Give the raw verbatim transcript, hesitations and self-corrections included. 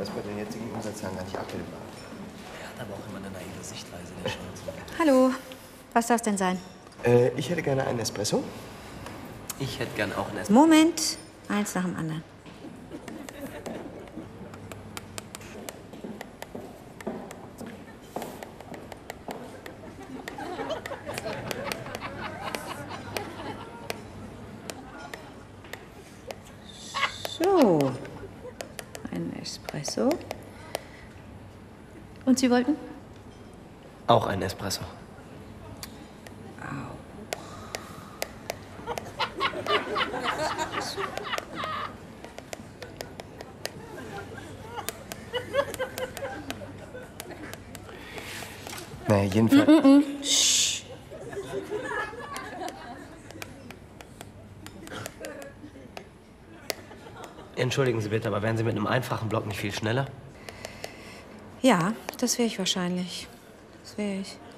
Das ist bei den jetzigen Umsatzzahlen gar nicht abbildbar. Er hat aber auch immer eine naive Sichtweise, der Scholz. Hallo, was darf denn sein? Äh, ich hätte gerne einen Espresso. Ich hätte gern auch einen Espresso. Moment, eins nach dem anderen. So, ein Espresso. Und Sie wollten? Auch ein Espresso. Naja, jedenfalls. Mm -mm. Shh. Entschuldigen Sie bitte, aber wären Sie mit einem einfachen Block nicht viel schneller? Ja, das wäre ich wahrscheinlich. Das wäre ich.